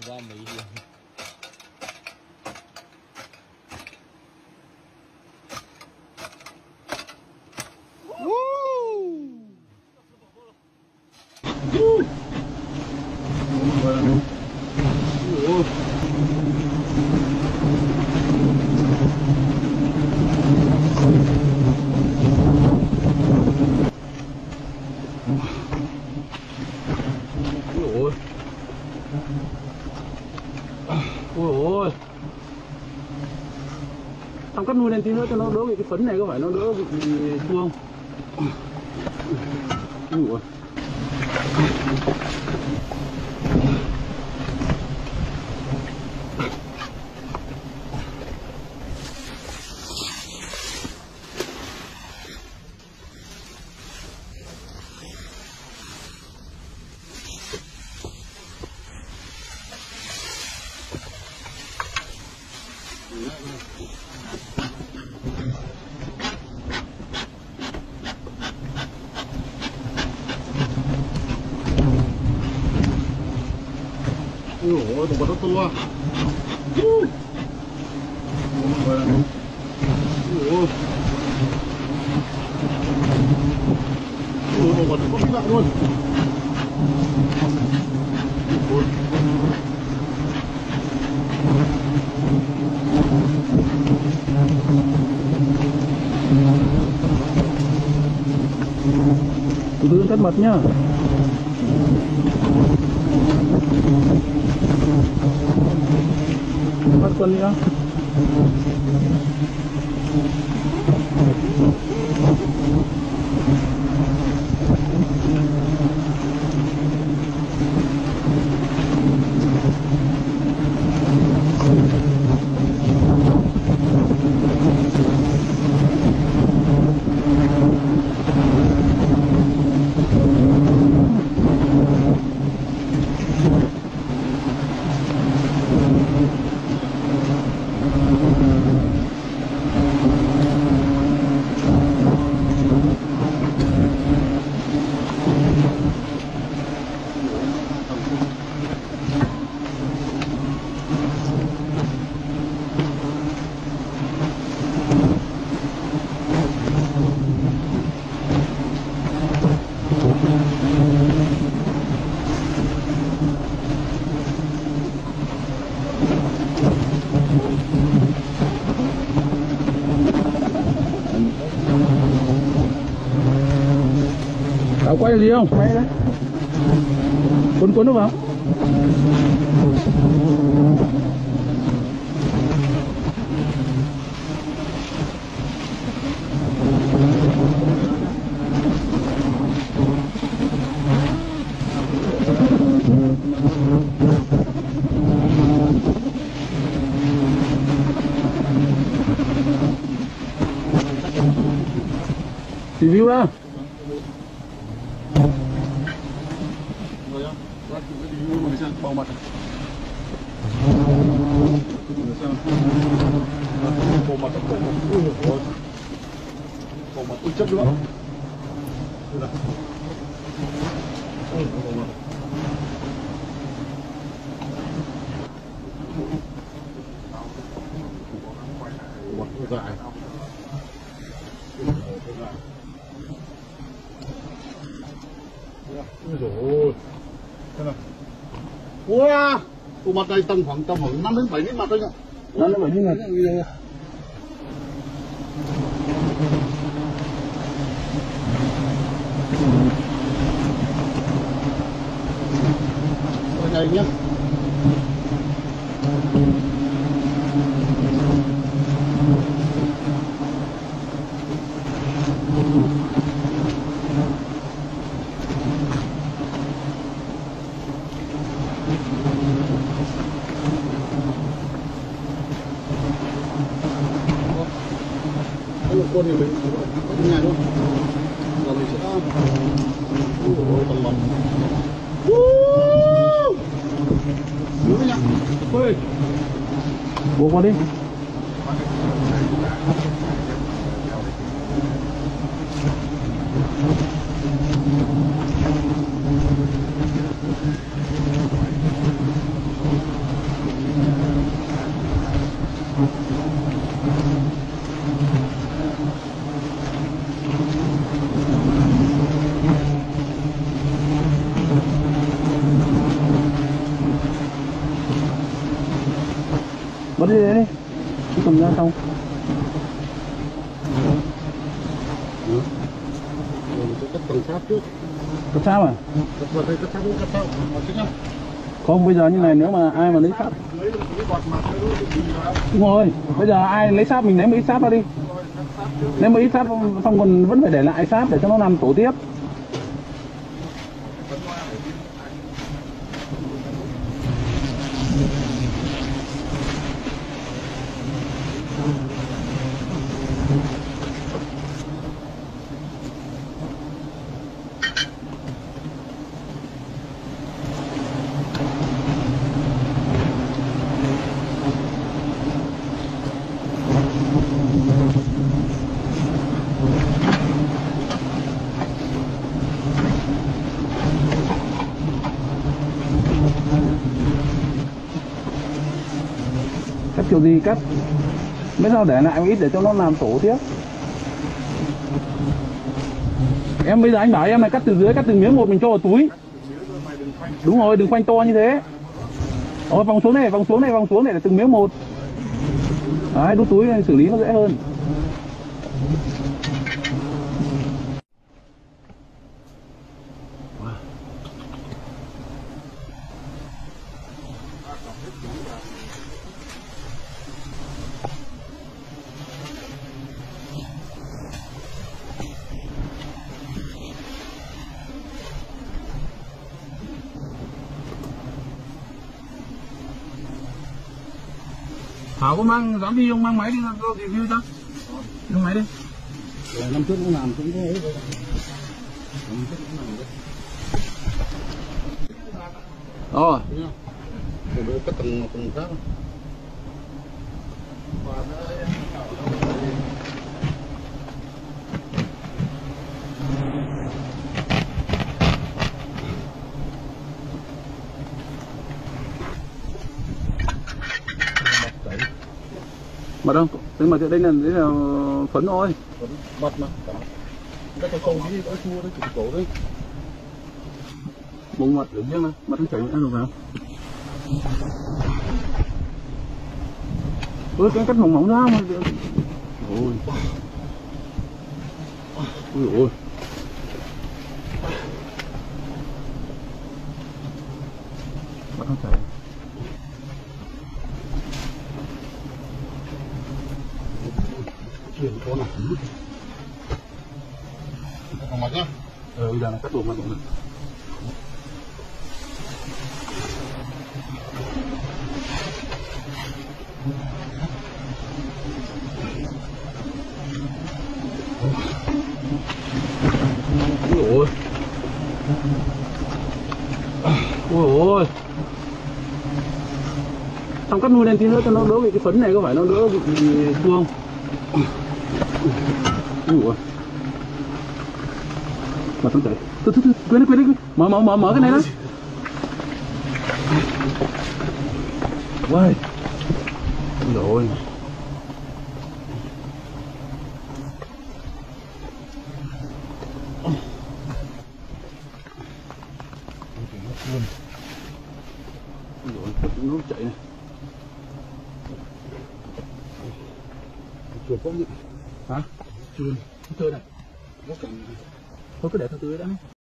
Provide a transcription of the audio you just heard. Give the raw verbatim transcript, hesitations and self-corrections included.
qua Mỹ luôn. Ôi ôi, xong cắt nuôi lên tí nữa cho nó đỡ bị cái phấn này, có phải nó đỡ bị chua không? Ui ôi. Ui ôi, đồ vật nó to. Ui ôi. Ui, đồ vật nó có lại luôn. Ui. Từ từ cắt mật nhá. Bắt quân nữa. Cậu quay gì không? Quay đấy. Cuốn cuốn được không? Review ra. Bao mặt bộ mặt bộ mặt ui chất nữa. Bộ mặt dài. Ôi dồi ôi. Thế nào? Wow, bộ mặt này tầm khoảng tầm khoảng năm đến bảy miếng mặt thôi nhỉ? năm đến bảy miếng mặt. Rồi này nhá. Con thì mình có nhà luôn. Giờ mình sẽ ôi tầm lòng. Đúng nhá. Ôi. Buông qua đi. đi đấy đi, cứ cầm ra xong. Ừ. Cắt tầng sát trước. Cắt sao à? Cắt vào đây, cắt sát cắt sau. Chứ nhá. Không, bây giờ như này nếu mà ai mà lấy sáp. Đúng rồi, bây giờ ai lấy sáp mình ném một ít sáp ra đi. Ném một ít sáp xong còn vẫn phải để lại sáp để cho nó làm tổ tiếp. Cắt kiểu gì cắt, mấy sao để lại một ít để cho nó làm tổ tiếp. Em bây giờ anh bảo em này cắt từ dưới, cắt từng miếng một mình cho vào túi. Đúng rồi, đừng khoanh to như thế. Ồ, vòng xuống này, vòng xuống này, vòng xuống này là từng miếng một. Đấy, đút túi này xử lý nó dễ hơn. Thảo có mang, dám đi không mang máy đi ra review cho. Mang máy đi. Rồi năm trước cũng làm cũng thế ấy rồi. Năm trước cũng làm đấy. Rồi. Rồi cắt tầng tầng khác. Mật không? Thế mà đây là đây là phấn thôi. Mật mà. Cái con sâu đi, cái chua đấy, chụp cổ đấy. Bông mật được riêng này, mật nó chảy ăn được vào. Ôi cái cắt mỏng mỏng ra mà. Ôi. Ôi ôi. Mật nó chảy. Chuyển con này. Còn mặt nhá. Ờ, bây giờ là cắt đồ mặt của mình. Ôi ôi. Ôi ôi. Xong cắt nuôi lên tí nữa cho nó đỡ bị cái phấn này, có phải nó đỡ bị chua không? Ui ôi. Mà không chảy. Thôi thôi thôi, quên đi quên đi. Mở mở mở mở cái này đó. Ui. Rồi. Rồi, nó chạy này. Chuột không nhỉ? Hả? Chuột. Tươi này. Thôi cứ để tao tươi đã.